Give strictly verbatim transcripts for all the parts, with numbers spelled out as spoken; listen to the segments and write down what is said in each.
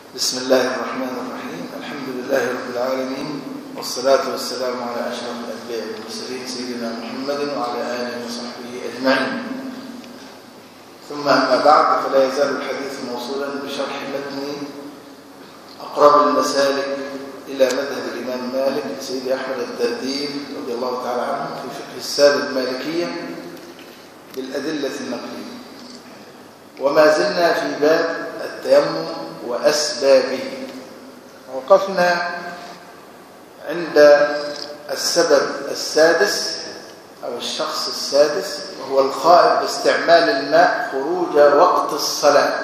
بسم الله الرحمن الرحيم. الحمد لله رب العالمين، والصلاة والسلام على أشرف الأنبياء والمرسلين سيدنا محمد وعلى آله وصحبه أجمعين. ثم أما بعد، فلا يزال الحديث موصولا بشرح متن أقرب المسالك إلى مذهب الإمام مالك سيد أحمد الدردير رضي الله تعالى عنه في فقه السادة المالكية بالأدلة النقلية. وما زلنا في باب التيمم وأسبابه. وقفنا عند السبب السادس أو الشخص السادس، وهو الخائف باستعمال الماء خروج وقت الصلاة،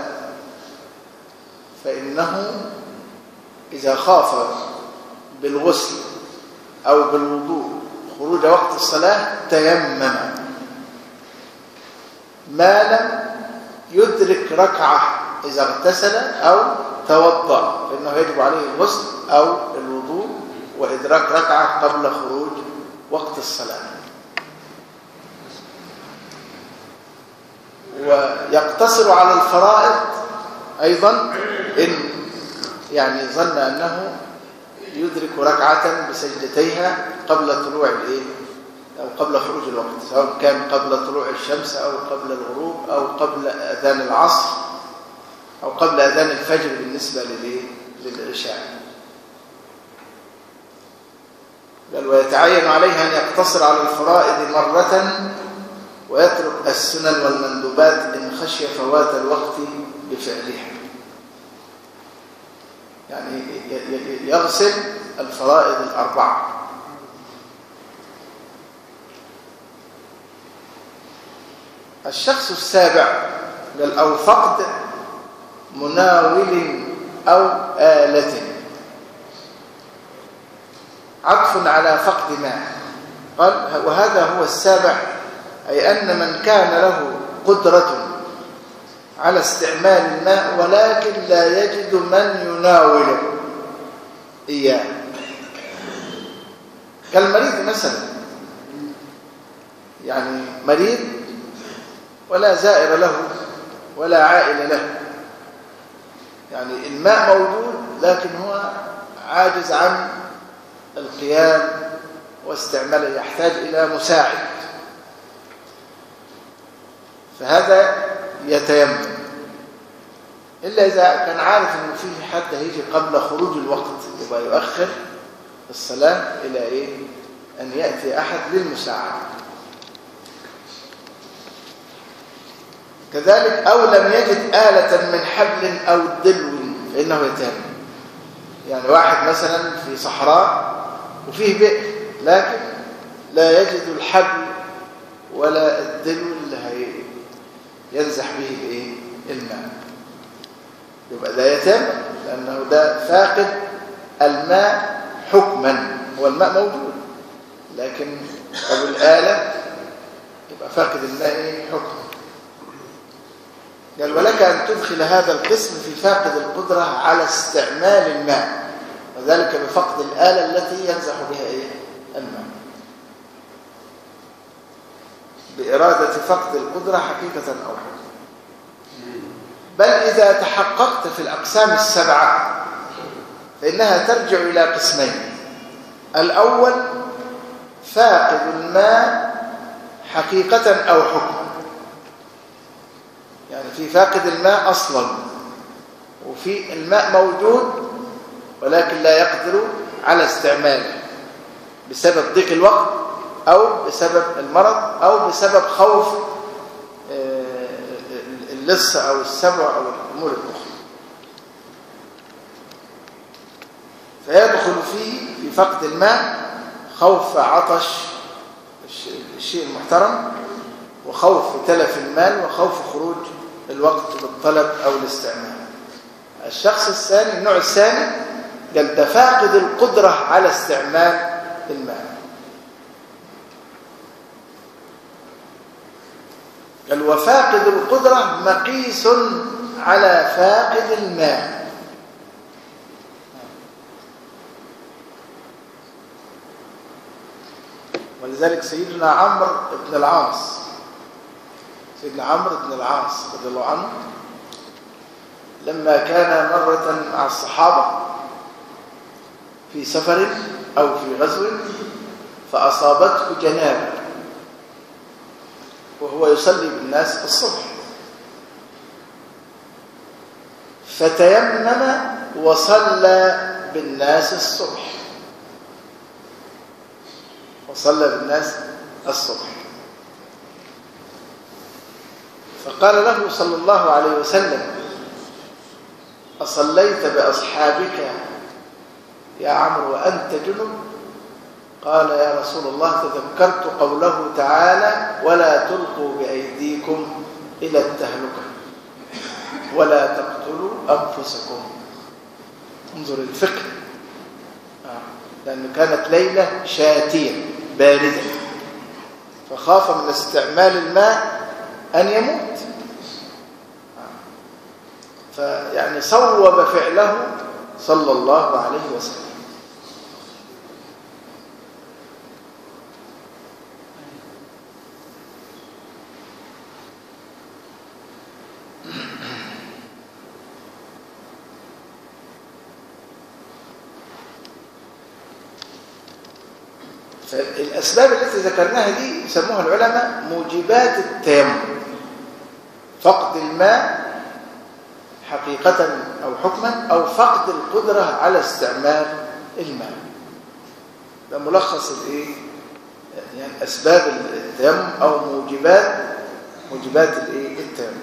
فإنه إذا خاف بالغسل أو بالوضوء خروج وقت الصلاة تيمم ما لم يدرك ركعة إذا اغتسل أو توضأ، فإنه يجب عليه الغسل أو الوضوء وإدراك ركعة قبل خروج وقت الصلاة. ويقتصر على الفرائض أيضا إن يعني ظن أنه يدرك ركعة بسجدتيها قبل طلوع الإيه أو قبل خروج الوقت، سواء كان قبل طلوع الشمس أو قبل الغروب أو قبل أذان العصر أو قبل أذان الفجر بالنسبة للعشاء. بل ويتعين عليه أن يقتصر على الفرائض مرة ويترك السنن والمندوبات إن خشي فوات الوقت بفعلها. يعني يغسل الفرائض الأربعة. الشخص السابع قال أو فقد مناول أو آلة، عطف على فقد ماء. قال وهذا هو السابع، أي أن من كان له قدرة على استعمال الماء ولكن لا يجد من يناوله إياه، كالمريض مثلا، يعني مريض ولا زائر له ولا عائل له، يعني الماء موجود لكن هو عاجز عن القيام واستعماله، يحتاج إلى مساعد، فهذا يتيمم، إلا إذا كان عارف أنه فيه حد هيجي قبل خروج الوقت، يبقى يؤخر الصلاة إلى إيه؟ أن يأتي أحد للمساعدة. كذلك أو لم يجد آلة من حبل أو دلو فإنه يتيمم. يعني واحد مثلا في صحراء وفيه بئر لكن لا يجد الحبل ولا الدلو اللي ينزح به الايه الماء، يبقى ده يتيمم، لأنه ده فاقد الماء حكما. هو الماء موجود لكن أو الآلة يبقى فاقد الماء حكما. قال ولك أن تدخل هذا القسم في فاقد القدرة على استعمال الماء، وذلك بفقد الآلة التي ينزح بها إيه؟ الماء، بإرادة فقد القدرة حقيقة أو حكما. بل إذا تحققت في الأقسام السبعة فإنها ترجع إلى قسمين. الأول فاقد الماء حقيقة أو حكما، يعني في فاقد الماء أصلا وفي الماء موجود ولكن لا يقدر على استعماله بسبب ضيق الوقت أو بسبب المرض أو بسبب خوف اللص أو السبع أو الأمور الأخرى، فيدخل فيه في فقد الماء خوف عطش الشيء المحترم، وخوف تلف المال، وخوف خروج الوقت بالطلب أو الاستعمال. الشخص الثاني النوع الثاني قال ده فاقد القدرة على استعمال الماء. قال وفاقد القدرة مقيس على فاقد الماء. ولذلك سيدنا عمرو بن العاص سيدنا عمرو بن العاص رضي الله عنه لما كان مرة مع الصحابة في سفر أو في غزو فأصابته جنابة وهو يصلي بالناس الصبح، فتيمم وصلى بالناس الصبح وصلى بالناس الصبح فقال له صلى الله عليه وسلم: أصليت بأصحابك يا عمرو وأنت جنب؟ قال: يا رسول الله تذكرت قوله تعالى: ولا تلقوا بأيديكم إلى التهلكة ولا تقتلوا أنفسكم. انظر الفقه، لأنه كانت ليلة شاتية باردة فخاف من استعمال الماء أن يموت، فيعني صوب فعله صلى الله عليه وسلم. فالأسباب التي ذكرناها دي يسموها العلماء موجبات التيمم: فقد الماء حقيقة أو حكما، أو فقد القدرة على استعمال الماء. ده ملخص الايه؟ يعني أسباب التيمم أو موجبات موجبات الايه؟ التيمم.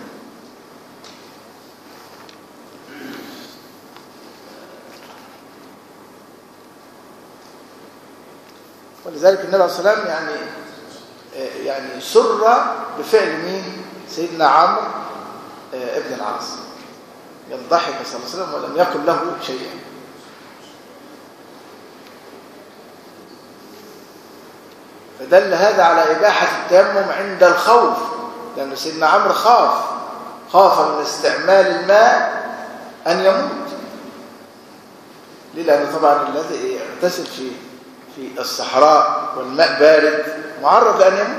ولذلك النبي عليه الصلاة والسلام يعني يعني سر بفعل مين؟ سيدنا عمرو ابن العاص، يضحك صلى الله عليه وسلم ولم يقل له شيئا. فدل هذا على إباحة التيمم عند الخوف، لأن سيدنا عمرو خاف خاف من استعمال الماء أن يموت. ليه؟ لأنه طبعا الذي يغتسل في في الصحراء والماء بارد معرض لأن يموت.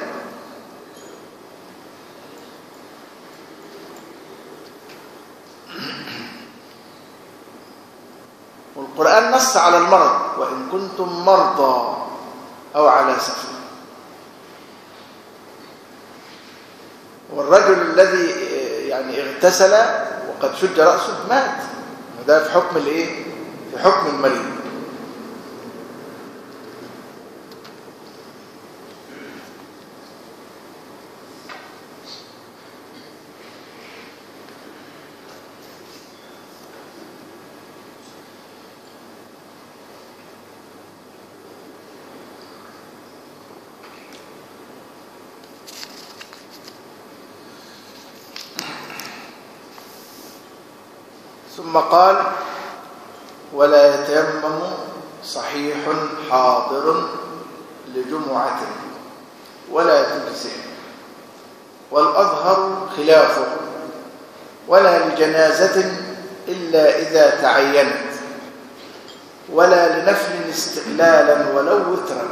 والقرآن نص على المرض: وإن كنتم مرضى أو على سفر. والرجل الذي يعني اغتسل وقد شج رأسه مات، وده في حكم الايه؟ في حكم المريض. ثم قال: ولا يتيمم صحيح حاضر لجمعة ولا تجزئ، والأظهر خلافه، ولا لجنازة إلا إذا تعينت، ولا لنفل استقلالا ولو وترا،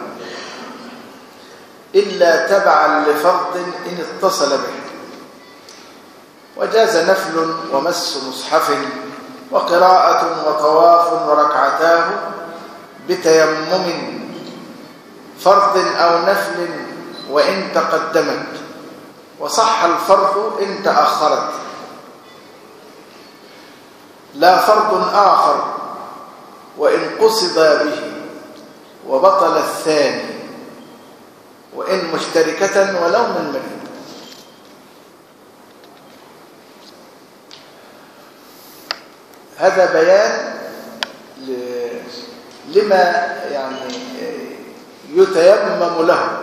إلا تبعا لفرض إن اتصل به، وجاز نفل ومس مصحف وقراءة وطواف وركعتاه بتيمم فرض أو نفل وإن تقدمت، وصح الفرض إن تأخرت، لا فرض آخر وإن قصد به، وبطل الثاني وإن مشتركة ولو من منه. هذا بيان لما يعني يتيمم له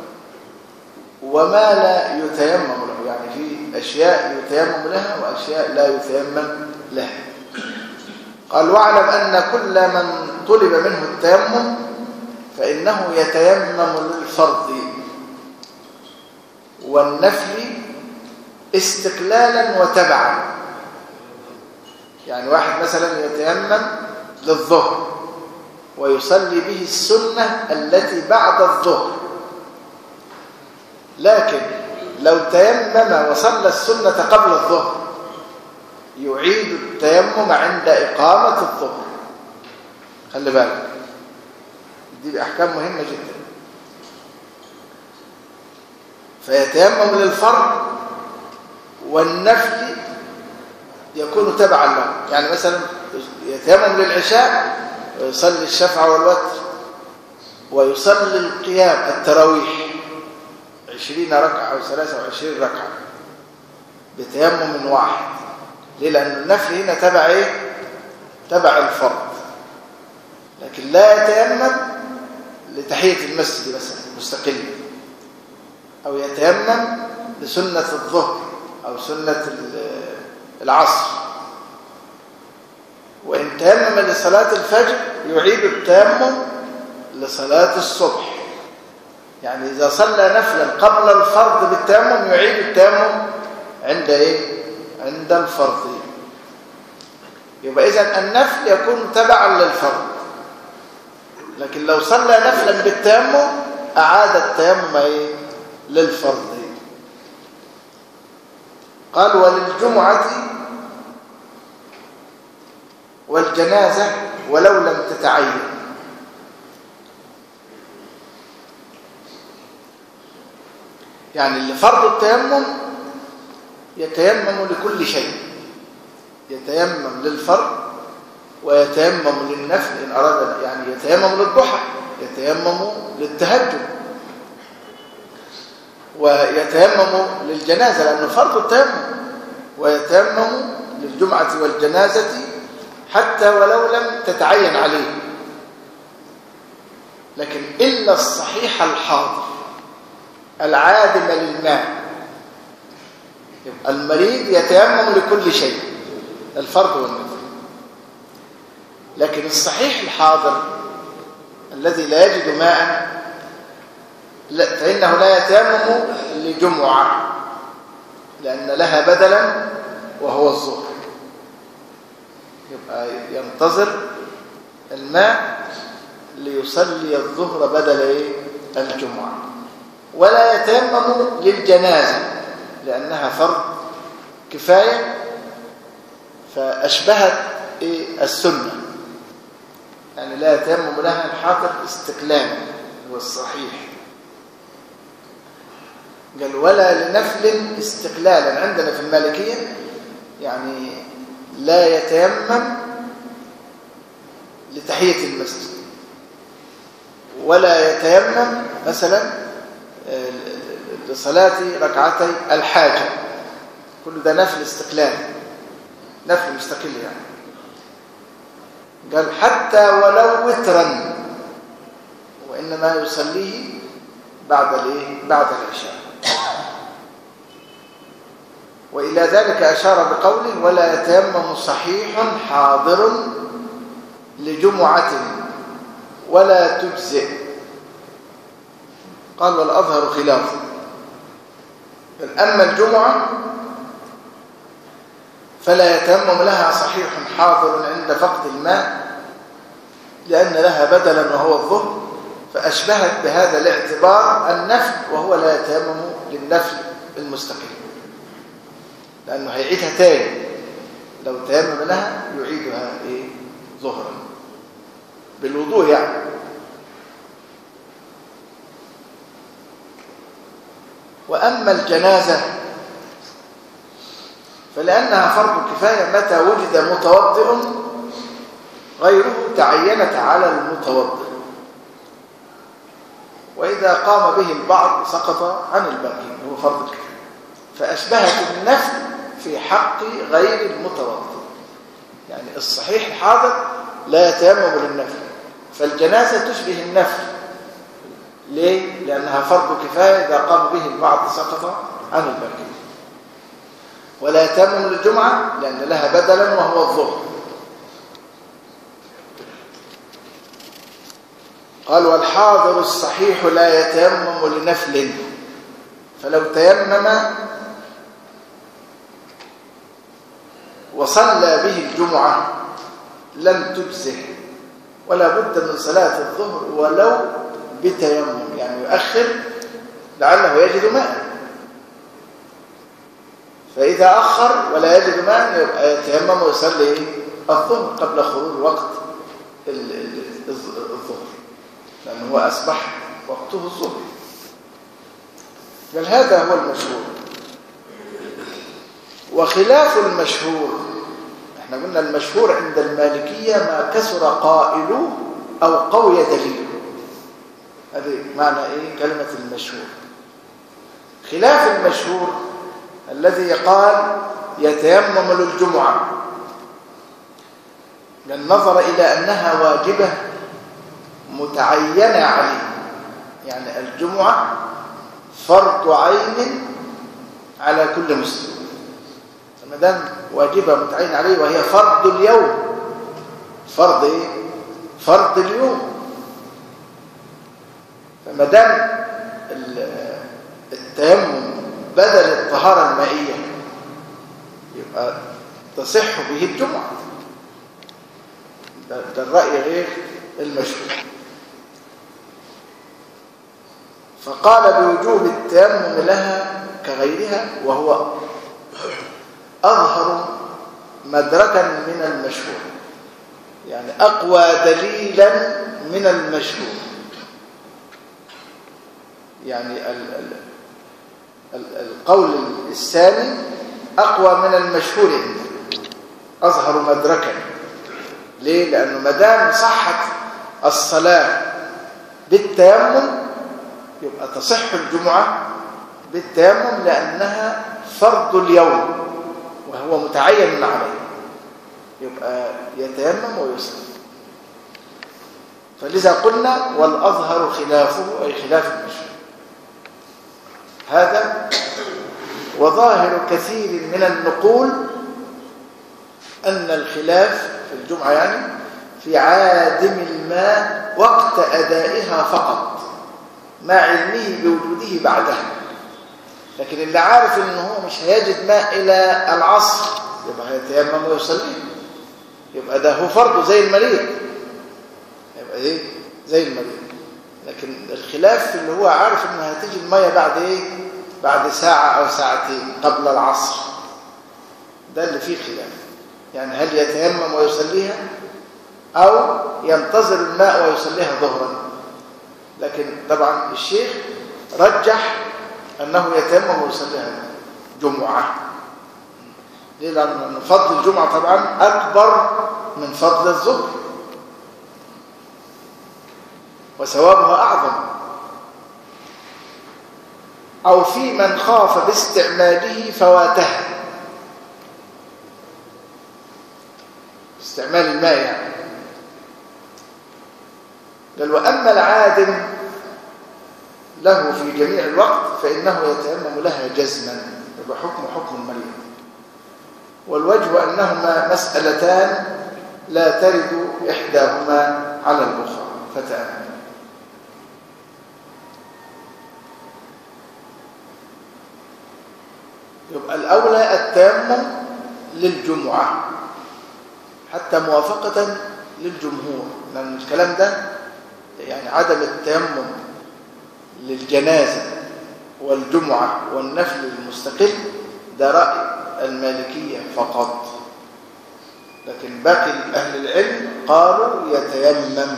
وما لا يتيمم له، يعني في أشياء يتيمم لها وأشياء لا يتيمم لها. قال: واعلم أن كل من طلب منه التيمم فإنه يتيمم للفرض والنفل استقلالا وتبعا. يعني واحد مثلا يتيمم للظهر ويصلي به السنة التي بعد الظهر، لكن لو تيمم وصلى السنة قبل الظهر يعيد التيمم عند إقامة الظهر. خلي بالك، دي أحكام مهمة جدا. فيتيمم للفرض والنفل يكون تبعا له. يعني مثلا يتيمم للعشاء ويصلي الشفع والوتر ويصلي القيام التراويح عشرين ركعة أو ثلاثة وعشرين ركعة بتيمم واحد. ليه؟ لأن النفل هنا تبع إيه؟ تبع الفرض. لكن لا يتيمم لتحية المسجد مثلا مستقل، أو يتيمم لسنة الظهر أو سنة العصر. وإن تيمم لصلاة الفجر يعيد التيمم لصلاة الصبح. يعني إذا صلى نفلا قبل الفرض بالتيمم يعيد التيمم عند إيه؟ عند الفرض. يبقى إذن النفل يكون تبعا للفرض. لكن لو صلى نفلا بالتيمم أعاد التيمم إيه؟ للفرض. قال وللجمعة والجنازة ولو لم تتعين. يعني اللي فرض التيمم يتيمم لكل شيء، يتيمم للفرض ويتيمم للنفل إن أراد، يعني يتيمم للضحى، يتيمم للتهجد، ويتيمم للجنازة لأنه فرض التيمم، ويتيمم للجمعة والجنازة حتى ولو لم تتعين عليه. لكن إلا الصحيح الحاضر العادم للماء، يبقى المريض يتيمم لكل شيء الفرض والنفل. لكن الصحيح الحاضر الذي لا يجد ماء لا، فإنه لا يتيمم لجمعة لأن لها بدلا وهو الظهر. يبقى ينتظر الماء ليصلي الظهر بدل إيه؟ الجمعة. ولا يتيمم للجنازة لأنها فرض كفاية فأشبهت إيه؟ السنة. يعني لا يتيمم لها الحاضر استقلالا هو الصحيح. قال ولا لنفل استقلالا. عندنا في المالكية يعني لا يتيمم لتحية المسجد، ولا يتيمم مثلا لصلاة ركعتي الحاجة، كل ده نفل استقلال، نفل مستقل يعني. قال حتى ولو وترا، وإنما يصليه بعد الايه؟ بعد العشاء. وإلى ذلك أشار بقوله ولا يتيمم صحيح حاضر لجمعة ولا تجزئ. قال والأظهر خلافه. أما الجمعة فلا يتيمم لها صحيح حاضر عند فقد الماء لأن لها بدلا وهو الظهر، فأشبهت بهذا الاعتبار النفل، وهو لا يتيمم للنفل المستقل لأنه هيعيدها تاني. لو تيمم لها يعيدها إيه؟ ظهرا بالوضوء يعني. وأما الجنازة فلأنها فرض كفاية متى وجد متوضئ غيره تعينت على المتوضئ، وإذا قام به البعض سقط عن الباقي، هو فرض الكفاية. فأشبهت النفل في حق غير المتوضئ. يعني الصحيح الحاضر لا يتيمم للنفل، فالجنازة تشبه النفل. ليه؟ لأنها فرض كفاية، إذا قام به البعض سقط عن الباقي. ولا يتيمم للجمعة لأن لها بدلا وهو الظهر. قال والحاضر الصحيح لا يتيمم لنفل، فلو تيمم وصلى به الجمعة لم تجزه، ولا بد من صلاة الظهر ولو بتيمم، يعني يؤخر لعله يجد ماء. فإذا أخر ولا يجد ماء يبقى يتيمم ويصلي الظهر قبل خروج وقت الظهر، لأنه هو أصبح وقته الظهر. بل هذا هو المشهور. وخلاف المشهور، احنا قلنا المشهور عند المالكية ما كسر قائله أو قوي دليله، هذه معنى ايه كلمة المشهور. خلاف المشهور الذي قال يتيمم للجمعة بالنظر إلى أنها واجبة متعينة عليه، يعني الجمعة فرض عين على كل مسلم، ما دام واجبة متعينة عليه وهي فرض اليوم. فرض ايه؟ فرض اليوم. فما دام التيمم بدل الطهارة المائية يبقى تصح به الجمعة. ده, ده الرأي غير المشهور. فقال بوجوب التيمم لها كغيرها، وهو أظهر مدركا من المشهور، يعني أقوى دليلا من المشهور. يعني ال ال ال القول الثاني أقوى من المشهور عنده، أظهر مدركا. ليه؟ لأنه ما دام صحت الصلاة بالتيمم يبقى تصح الجمعة بالتيمم، لأنها فرض اليوم وهو متعين عليه، يبقى يتيمم ويصلي. فلذا قلنا والأظهر خلافه، أي خلاف المشهور. هذا وظاهر كثير من النقول أن الخلاف في الجمعة يعني في عادم الماء وقت أدائها فقط، مع علمه بوجوده بعدها. لكن اللي عارف انه هو مش هيجد ماء الى العصر يبقى هيتيمم ويصلي، يبقى ده هو فرضه زي المريض، يبقى ايه زي المريض. لكن الخلاف في اللي هو عارف انه هتيجي الميه بعد ايه، بعد ساعه او ساعتين قبل العصر، ده اللي فيه خلاف. يعني هل يتيمم ويصليها او ينتظر الماء ويصليها ظهرا. لكن طبعا الشيخ رجح أنه يتيمم ويصليها جمعة. ليه؟ لأن فضل الجمعة طبعا أكبر من فضل الظهر وثوابها أعظم. أو في من خاف باستعماله فواتها، استعمال الماء يعني. قال وأما العادم له في جميع الوقت فإنه يتيمم لها جزما، يبقى حكم حكم المريض. والوجه أنهما مسألتان لا ترد إحداهما على الأخرى، فتأمل. يبقى الأولى التيمم للجمعة حتى موافقة للجمهور، لأن الكلام ده يعني عدم التيمم للجنازة والجمعة والنفل المستقل ده رأي المالكية فقط. لكن باقي أهل العلم قالوا يتيمم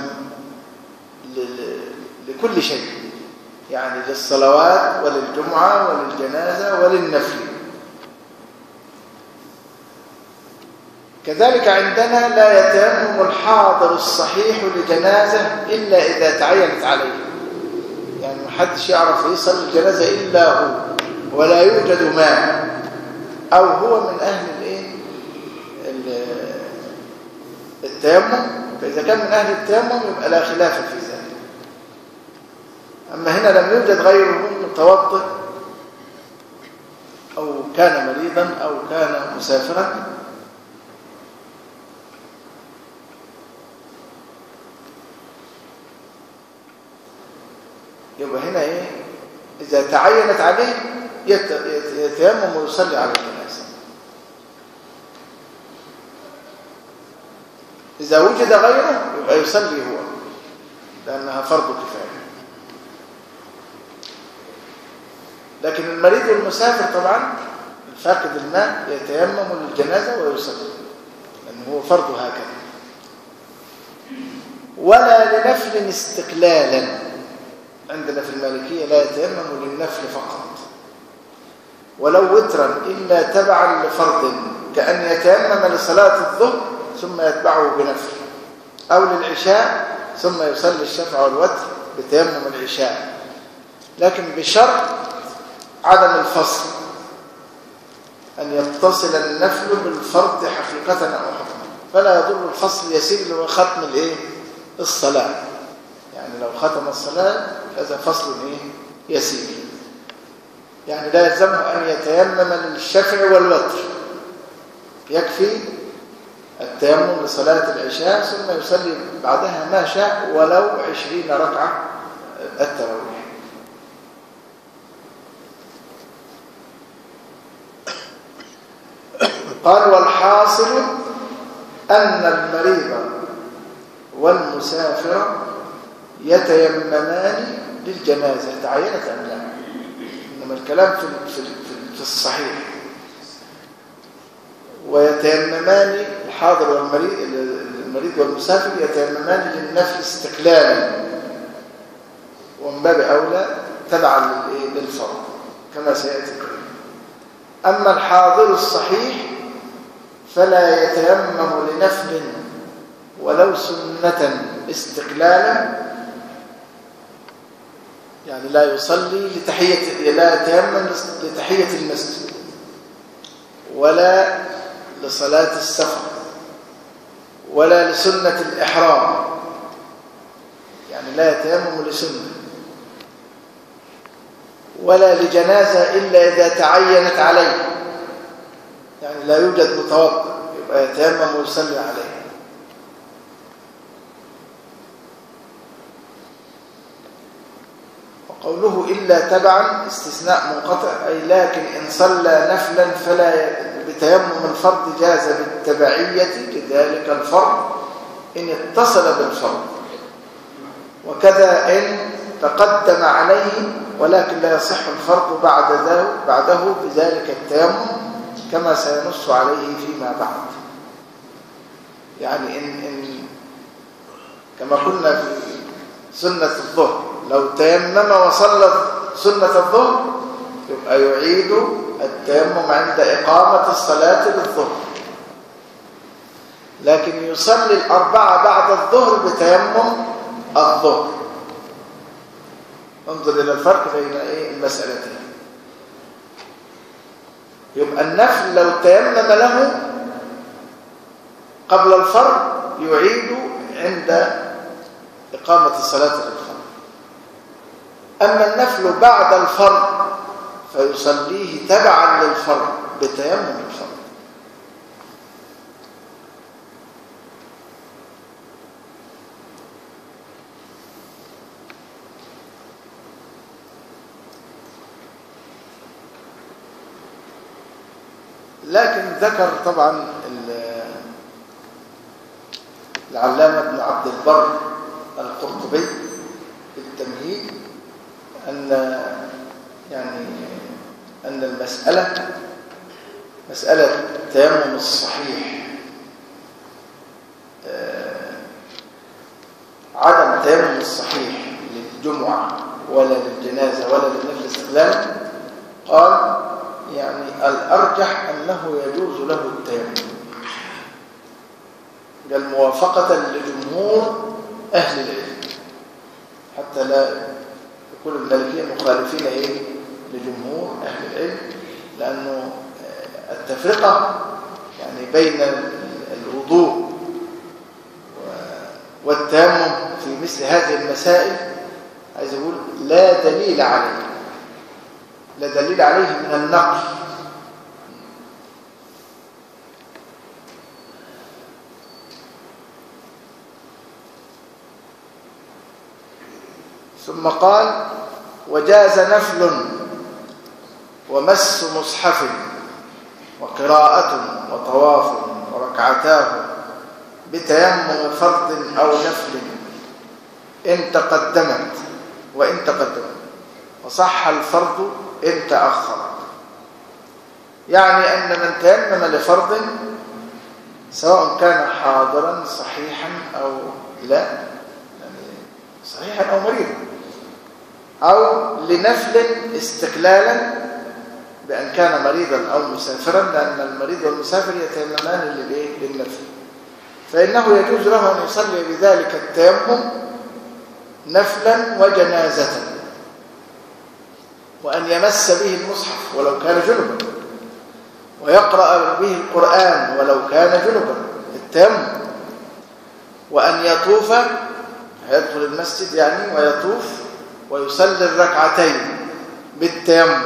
لكل شيء، يعني للصلوات وللجمعة وللجنازة وللنفل. كذلك عندنا لا يتيمم الحاضر الصحيح لجنازة إلا إذا تعينت عليه، يعني محدش يعرف يصلي الجنازة إلا هو ولا يوجد ماء، أو هو من أهل الإيه التيمم. فإذا كان من أهل التيمم يبقى لا خلاف في ذلك. أما هنا لم يوجد غيره متوضئ أو كان مريضا أو كان مسافرا، يبقى هنا ايه اذا تعينت عليه يتيمم ويصلي على الجنازه. اذا وجد غيره يبقى يصلي هو، لانها فرض كفايه. لكن المريض والمسافر طبعا فاقد الماء يتيمم للجنازة ويصلي لأنه هو فرض هكذا. ولا لنفل استقلالا، عندنا في المالكية لا يتيمم للنفل فقط ولو وترا إلا تبعا لفرض، كأن يتيمم لصلاة الظهر ثم يتبعه بنفل، أو للعشاء ثم يصلي الشفع والوتر بتيمم العشاء، لكن بشرط عدم الفصل، أن يتصل النفل بالفرض حقيقة أو حكما، فلا يضر الفصل يسير اللي هو ختم الإيه؟ الصلاة. يعني لو ختم الصلاة هذا فصل إيه؟ يسير، يعني لا يلزمه أن يتيمم للشفع والوتر، يكفي التيمم لصلاة العشاء ثم يصلي بعدها ما شاء ولو عشرين ركعة التراويح. قال والحاصل أن المريض والمسافر يتيممان للجنازة، تعينت أم لا؟ إنما الكلام في في الصحيح. ويتيممان الحاضر والمريض، المريض والمسافر يتيممان للنفل استقلالا، ومن باب أولى تبعا للفرض كما سيأتي. أما الحاضر الصحيح فلا يتيمم لنفل ولو سنة استقلالا، يعني لا يصلي لتحية، لا يتيمم لتحية المسجد ولا لصلاة السفر ولا لسنة الإحرام، يعني لا يتيمم لسنة ولا لجنازة إلا إذا تعينت عليه، يعني لا يوجد متوضئ يبقى يتيمم ويصلي عليه. وقوله إلا تبعا استثناء منقطع، أي لكن إن صلى نفلا فلا بتيمم الفرض جاز بالتبعية كذلك الفرض إن اتصل بالفرض، وكذا إن تقدم عليه ولكن لا يصح الفرض بعد ذلك بعده بذلك التيمم كما سينص عليه فيما بعد. يعني إن, إن كما قلنا في سنة الظهر لو تيمم وصلى سنة الظهر يبقى يعيد التيمم عند إقامة الصلاة للظهر، لكن يصلي الأربعة بعد الظهر بتيمم الظهر. انظر إلى الفرق بين إيه المسألتين. يبقى النفل لو تيمم له قبل الفرض يعيد عند إقامة الصلاة للفرض، أما النفل بعد الفرض فيصليه تبعا للفرض بتيمم الفرض. لكن ذكر طبعا العلامة ابن عبد البر القرطبي في التمهيد أن يعني أن المسألة مسألة التيمم الصحيح عدم التيمم الصحيح للجمعة ولا للجنازة ولا للنفل استقلالا، قال يعني الأرجح أنه يجوز له التيمم، قال موافقة لجمهور أهل العلم، حتى لا يكون المالكية مخالفين إيه لجمهور أهل العلم، لأنه التفرقة يعني بين الوضوء والتيمم في مثل هذه المسائل عايز أقول لا دليل عليه، لا دليل عليه من النقل. ثم قال وجاز نفل ومس مصحف وقراءة وطواف وركعتاه بتيمم فرض أو نفل إن تقدمت وإن تقدمت، وصح الفرض إن تأخر. يعني أن من تيمم لفرض سواء كان حاضرا صحيحا أو لا، يعني صحيحا أو مريضا، أو لنفل استقلالا بأن كان مريضا أو مسافرا، لأن المريض والمسافر يتيممان للنفل، فإنه يجوز له أن يصلي بذلك التيمم نفلا وجنازة، وأن يمس به المصحف ولو كان جنبا، ويقرأ به القرآن ولو كان جنبا التيمم، وأن يطوف، يدخل المسجد يعني ويطوف ويصلي الركعتين بالتيمم.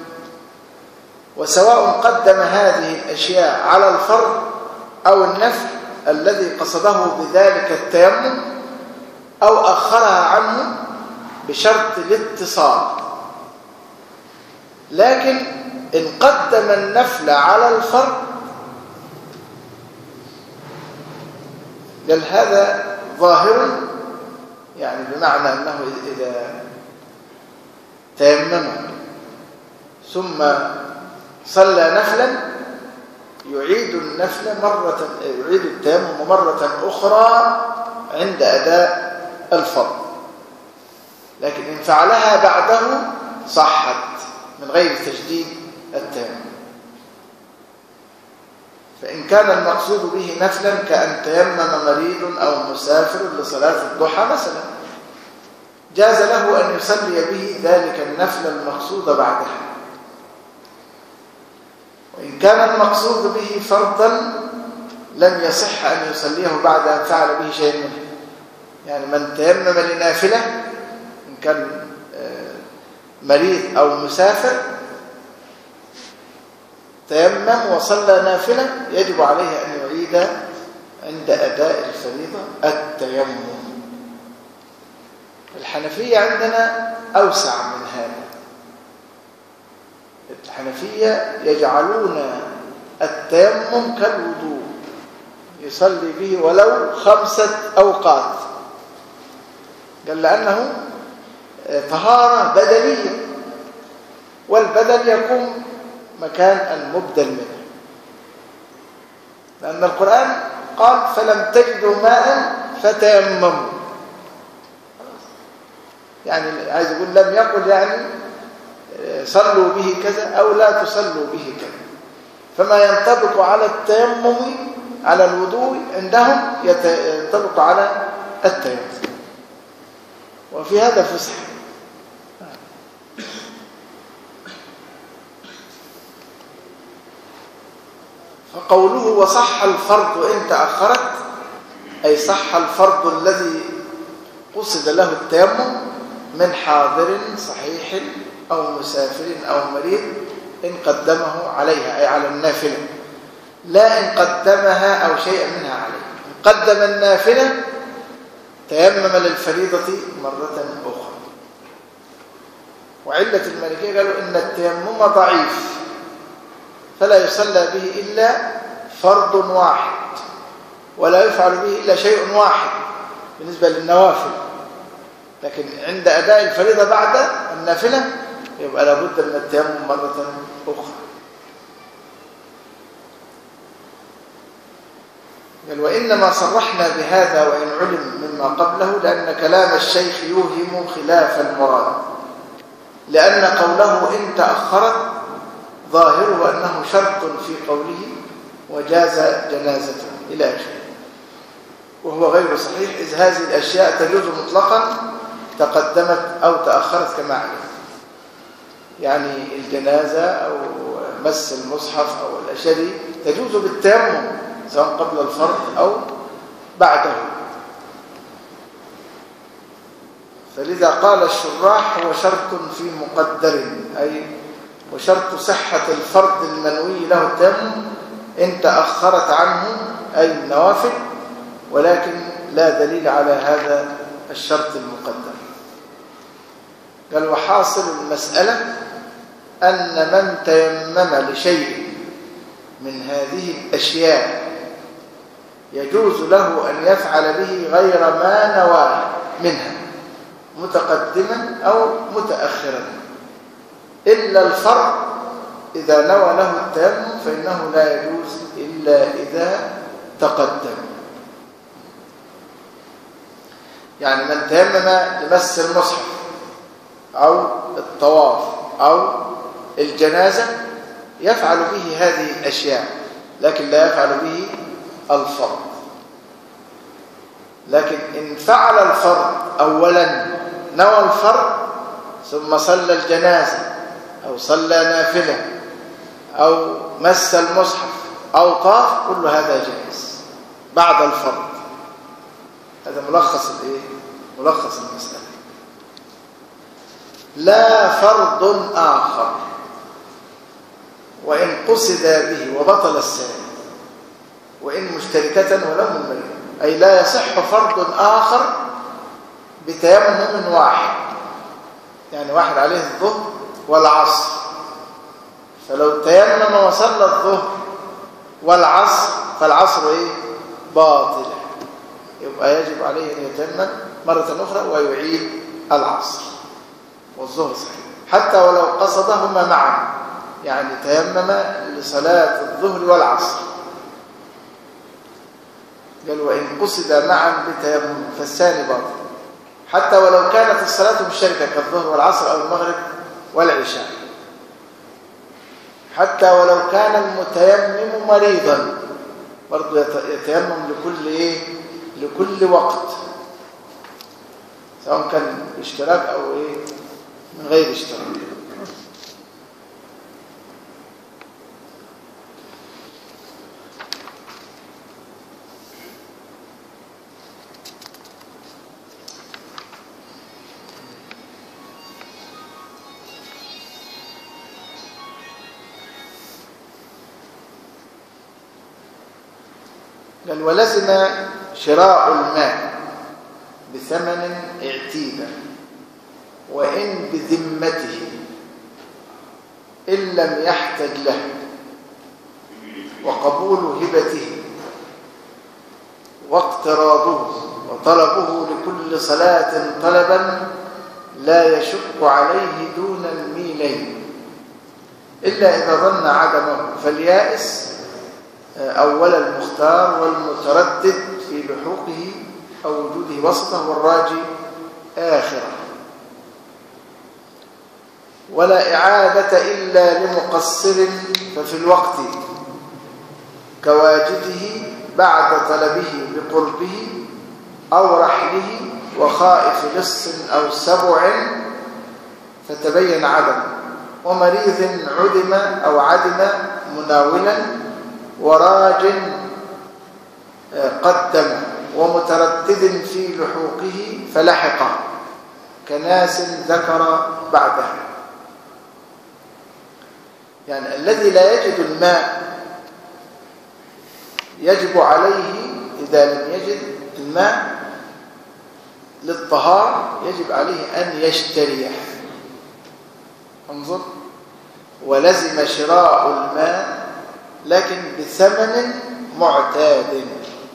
وسواء قدم هذه الأشياء على الفرض أو النفل الذي قصده بذلك التيمم، أو أخرها عنه بشرط الاتصال. لكن إن قدم النفل على الفرض قال هذا ظاهر، يعني بمعنى أنه إذا تيمم ثم صلى نفلا يعيد النفل مرة، يعيد التيمم مرة أخرى عند أداء الفرض، لكن إن فعلها بعده صحت من غير تجديد التيمم. فإن كان المقصود به نفلا كأن تيمم مريض أو مسافر لصلاة الضحى مثلا، جاز له أن يصلي به ذلك النفل المقصود بعدها. وإن كان المقصود به فرضا لم يصح أن يصليه بعد أن فعل به شيء منه. يعني من تيمم لنافلة إن كان مريض أو مسافر تيمم وصلى نافلة يجب عليه أن يعيد عند أداء الفريضة التيمم. الحنفية عندنا أوسع من هذا. الحنفية يجعلون التيمم كالوضوء، يصلي به ولو خمسة أوقات، قال لأنه طهارة بدنية، والبدن يقوم مكان المبدل منه، لأن القرآن قال فلم تجدوا ماء فتيمموا، يعني عايز يقول لم يقل يعني صلوا به كذا أو لا تصلوا به كذا. فما ينطبق على التيمم على الوضوء عندهم ينطبق على التيمم، وفي هذا فسح. فقوله وصح الفرض وإن تأخرت، أي صح الفرض الذي قصد له التيمم من حاضر صحيح أو مسافر أو مريض إن قدمه عليها، أي على النافلة، لا إن قدمها أو شيئا منها عليه. إن قدم النافلة تيمم للفريضة مرة أخرى. وعلة المالكية قالوا إن التيمم ضعيف فلا يصلى به إلا فرض واحد، ولا يفعل به إلا شيء واحد بالنسبة للنوافل، لكن عند أداء الفريضة بعد النافلة يبقى لابد من التيمم مرة أخرى. قال وإنما صرحنا بهذا وإن علم مما قبله لأن كلام الشيخ يوهم خلاف المراد، لأن قوله إن تأخرت ظاهره أنه شرط في قوله وجاز جنازة إلى آخره، وهو غير صحيح، إذ هذه الأشياء تجوز مطلقا تقدمت أو تأخرت كما علم. يعني الجنازة أو مس المصحف أو الأشياء دي تجوز بالتيمم سواء قبل الفرض أو بعده. فلذا قال الشراح هو شرط في مقدر، أي وشرط صحة الفرض المنوي له التيمم إن تأخرت عنه أي النوافل، ولكن لا دليل على هذا الشرط المقدر. قال وحاصل المسألة أن من تيمم لشيء من هذه الأشياء يجوز له أن يفعل به غير ما نواه منها متقدما أو متأخرا، إلا الفرض إذا نوى له التيمم فإنه لا يجوز إلا إذا تقدم. يعني من تيمم لمس المصحف أو الطواف أو الجنازة يفعل به هذه الأشياء، لكن لا يفعل به الفرض. لكن إن فعل الفرض أولا، نوى الفرض ثم صلى الجنازة أو صلى نافلة أو مس المصحف أو طاف، كل هذا جائز بعد الفرض. هذا ملخص الإيه؟ ملخص المسألة. لا فرض آخر وإن قصد به وبطل السائل، وإن مشتركة ولم المريض، أي لا يصح فرض آخر بتيمم واحد. يعني واحد عليه الظهر والعصر، فلو تيمم وصلى الظهر والعصر فالعصر إيه؟ باطل، يبقى يجب عليه أن يتيمم مرة أخرى ويعيد العصر والظهر صحيح، حتى ولو قصدهما معا. يعني تيمم لصلاة الظهر والعصر، قال وإن قصد معا بتيمم فالثاني باطل، حتى ولو كانت الصلاة مشتركة كالظهر والعصر أو المغرب والعشاء، حتى ولو كان المتيمم مريضا برضو يتيمم لكل إيه؟ لكل وقت، سواء كان اشتراك أو إيه؟ من غير اشتراك. قال ولزم شراء الماء بثمن اعتيدا وإن بذمته إن لم يحتج له، وقبول هبته واقتراضه وطلبه لكل صلاة طلبا لا يشق عليه دون الميلين، إلا إذا ظن عدمه فاليائس أول المختار والمتردد في لحوقه أو وجوده وسطه والراجي آخره. ولا إعادة إلا لمقصر ففي الوقت كواجده بعد طلبه بقربه أو رحله وخائف لص أو سبع فتبين عدم، ومريض عدم أو عدم مناولا وراج قدم ومتردد في لحوقه فلحقه كناس ذكر بعده. يعني الذي لا يجد الماء يجب عليه إذا لم يجد الماء للطهارة يجب عليه أن يشتريه. انظر، ولزم شراء الماء لكن بثمن معتاد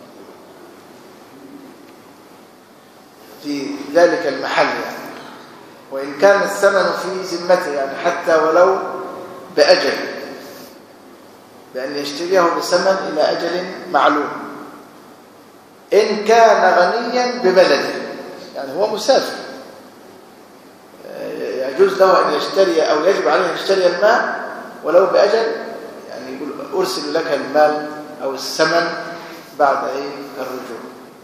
في ذلك المحل، يعني وإن كان الثمن في ذمته، يعني حتى ولو بأجل، بأن يشتريه بثمن إلى أجل معلوم. إن كان غنيا ببلده، يعني هو مسافر يجوز له أن يشتري أو يجب عليه أن يشتري الماء ولو بأجل، يعني يقول أرسل لك المال أو الثمن بعد إيه الرجوع.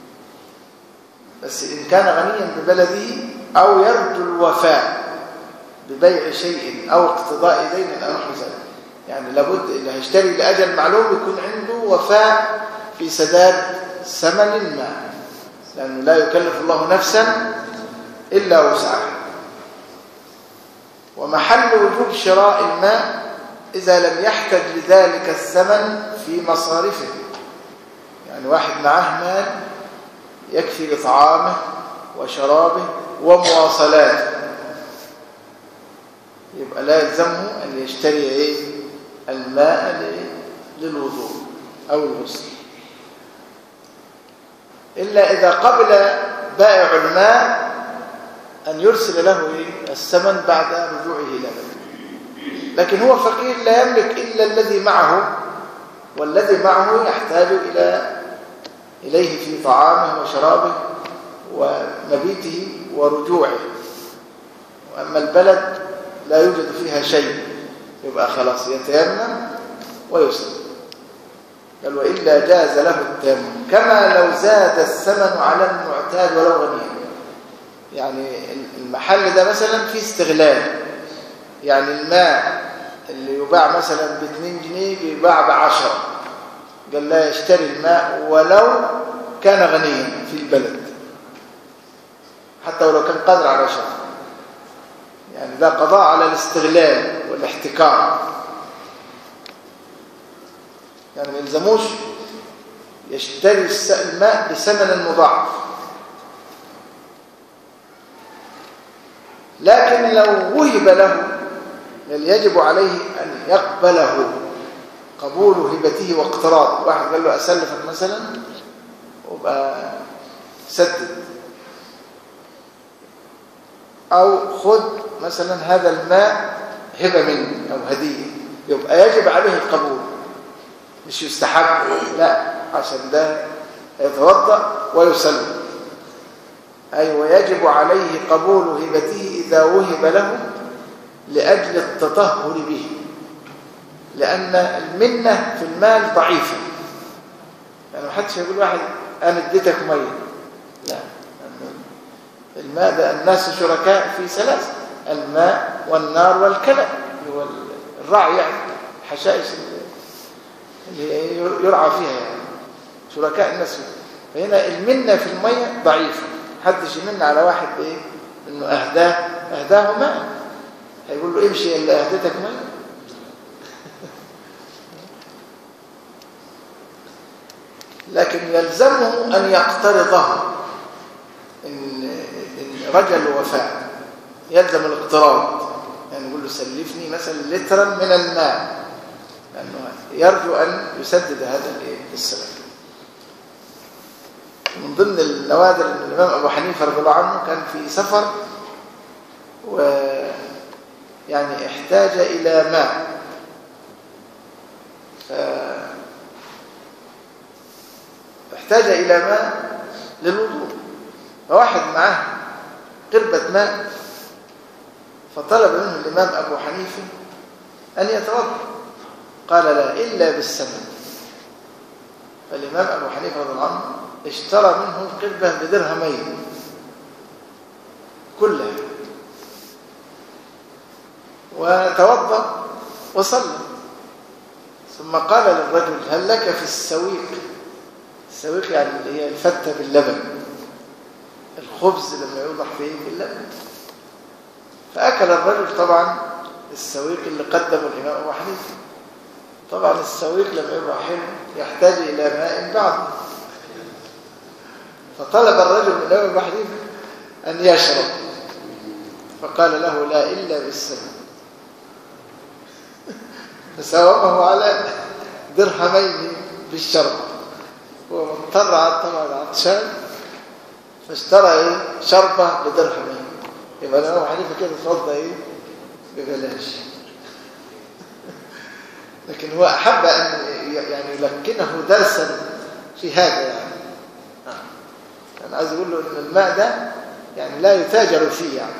بس إن كان غنيا ببلده أو يرجو الوفاء ببيع شيء أو اقتضاء دين أو نحو ذلك، يعني لابد اللي هيشتري لأجل معلوم يكون عنده وفاء في سداد ثمن الماء، لأنه لا يكلف الله نفسا إلا وسعها. ومحل وجوب شراء الماء إذا لم يحتج لذلك الثمن في مصارفه، يعني واحد معه مال يكفي لطعامه وشرابه ومواصلاته، يبقى لا يلزمه أن يشتري إيه الماء للوضوء أو الغسل، إلا إذا قبل بائع الماء أن يرسل له إيه الثمن بعد رجوعه إلى بلده. لكن هو فقير لا يملك إلا الذي معه، والذي معه يحتاج إلى إليه في طعامه وشرابه ومبيته ورجوعه. وأما البلد لا يوجد فيها شيء يبقى خلاص يتيمم ويصلي. قال وإلا جاز له التيمم كما لو زاد الثمن على المعتاد ولو غنيا. يعني المحل ده مثلا فيه استغلال، يعني الماء اللي يباع مثلا باثنين جنيه بيباع بعشرة، قال لا يشتري الماء ولو كان غنيا في البلد حتى ولو كان قادر على شرط. يعني ده قضاء على الاستغلال والاحتكار. يعني ما يلزموش يشتري الماء بثمن مضاعف. لكن لو وهب له يجب عليه أن يقبله قبول هبته واقتراضه. واحد قال له أسلفك مثلا وابقى سدد، أو خذ مثلا هذا الماء هبة مني أو هدية، يبقى يجب عليه القبول مش يستحب، لا، عشان ده يتوضأ ويسلم. أيوة يجب عليه قبول هبته إذا وهب له لأجل التطهر به، لأن المنة في المال ضعيفة. يعني ما حدش يقول واحد أنا اديتك مية، لا، الماء ده الناس شركاء في ثلاث: الماء والنار والكلى، هو الرعي يعني حشائش اللي يرعى فيها، يعني شركاء الناس فيها. فهنا المنة في المية ضعيفة. محدش يمن على واحد بايه انه اهداه اهداه ماء، هيقول له امشي اللي اهدتك ماء. لكن يلزمه ان يقترضه. ان ان رجل وفاء يلزم الاقتراض، يعني يقول له سلفني مثلا لترا من الماء، لانه يرجو ان يسدد هذا السلف. من ضمن النوادر ان الامام ابو حنيفه رضي الله عنه كان في سفر ويعني احتاج الى ماء، احتاج الى ماء للوضوء، فواحد معاه قربة ماء، فطلب منه الامام ابو حنيفه ان يتوضا، قال لا الا بالسمن. فالامام ابو حنيفه رضي الله عنه اشترى منه قربة بدرهمين كلها، وتوضأ وصلى. ثم قال للرجل هل لك في السويق؟ السويق يعني اللي هي الفتة باللبن، الخبز لما يوضح فيه باللبن. فأكل الرجل طبعا السويق اللي قدمه الإمام أبو حنيفة. طبعا السويق لما يبقى حلو يحتاج إلى ماء بعد، فطلب الرجل من الإمام أبو حنيفة أن يشرب، فقال له لا إلا بالسمن. فساومه على درهمين بالشرب، هو مضطر طبعا عطشان، فاشترى ايه شربة بدرهمين. يبقى الإمام أبو حنيفة كده اتوضى ايه ببلاش. لكن هو أحب أن يعني يلقنه درسا في هذا. يعني أنا عايز أقول له إن الماء ده يعني لا يتاجر فيه، يعني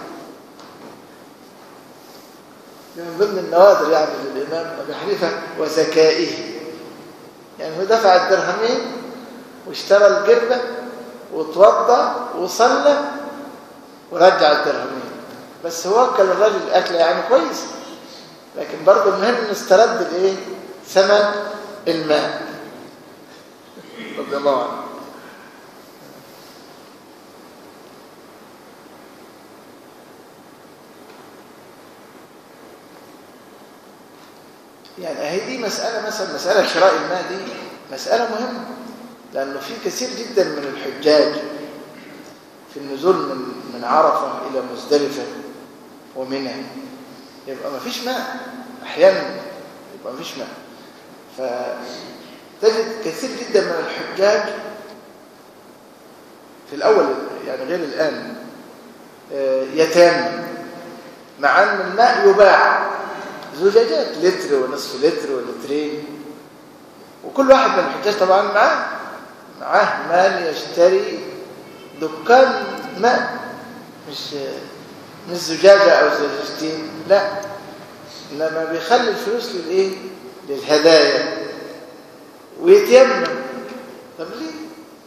من ضمن النوادر يعني للإمام أبي حنيفة وذكائه. يعني هو دفع الدرهمين واشترى القربة وتوضأ وصلى ورجع الدرهمين، بس هو أكل الرجل الأكل يعني كويس، لكن برضه المهم إنه استرد الإيه؟ ثمن الماء رضي الله عنه. يعني هي دي مسألة، مثلا مسألة شراء الماء دي مسألة مهمة، لأنه في كثير جدا من الحجاج في النزول من من عرفة إلى مزدلفة ومنى يبقى ما فيش ماء، أحيانا يبقى ما فيش ماء. فتجد كثير جدا من الحجاج في الأول يعني غير الآن يتيمم، مع أن الماء يباع زجاجات لتر ونصف لتر ولترين، وكل واحد من الحجاج طبعا معاه معاه مال يشتري دكان ماء، مش مش زجاجة أو زجاجتين، لا، لما بيخلي الفلوس للإيه؟ للهدايا ويتيمم. طب ليه؟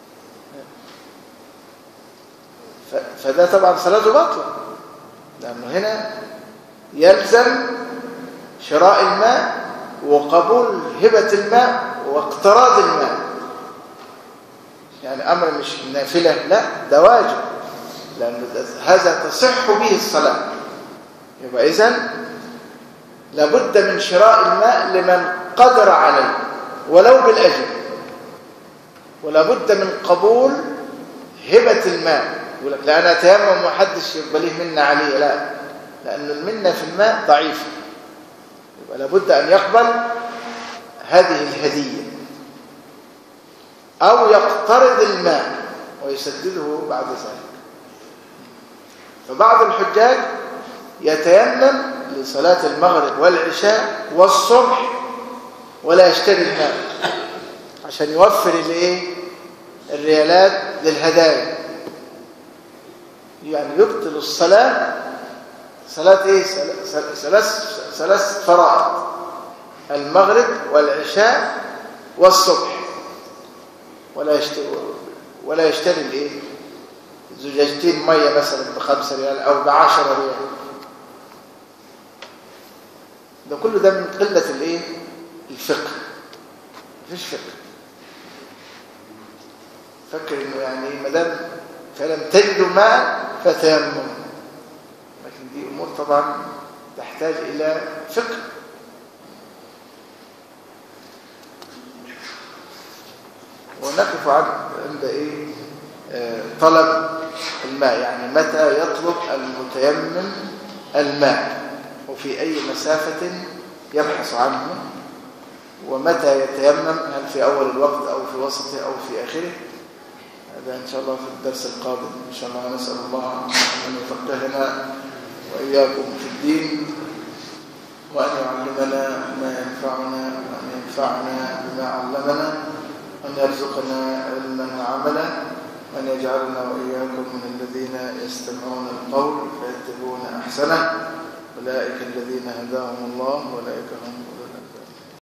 فده طبعا صلاته باطلة، لأنه هنا يلزم شراء الماء وقبول هبة الماء واقتراض الماء، يعني أمر مش نافلة، لا ده واجب، لأن هذا تصح به الصلاة. يبقى إذن لابد من شراء الماء لمن قدر عليه ولو بالأجر، ولابد من قبول هبة الماء. يقول لك لا أنا أتيمم ومحدش يبقى ليه منة عليه، لا، لأن المنة في الماء ضعيفة، يبقى لابد أن يقبل هذه الهدية أو يقترض الماء ويسدده بعد ذلك. فبعض الحجاج يتيمم لصلاة المغرب والعشاء والصبح ولا يشتري الماء عشان يوفر الايه الريالات للهدايا، يعني يبطل الصلاة صلاة ايه ثلاث ثلاث فرائض، المغرب والعشاء والصبح، ولا يشتري ولا يشتري الايه زجاجتين ميه مثلا بخمسة ريال او بعشرة ريال. ده كله ده من قلة الايه الفقه، مفيش فقه. فكر انه يعني ما دام فلم تجدوا ماء فتيمموا، لكن دي امور طبعا تحتاج الى فقه. ونقف عند ايه آه طلب الماء، يعني متى يطلب المتيمم الماء وفي اي مسافة يبحث عنه، ومتى يتيمم، هل في اول الوقت او في وسطه او في اخره. هذا ان شاء الله في الدرس القادم ان شاء الله. نسأل الله ان يفقهنا واياكم في الدين، وان يعلمنا ما ينفعنا، وان ينفعنا بما علمنا، وان يرزقنا علما وعملا، وأن يجعلنا وإياكم من الذين يستمعون القول فيتبعون أحسنه، أولئك الذين هداهم الله وأولئك هم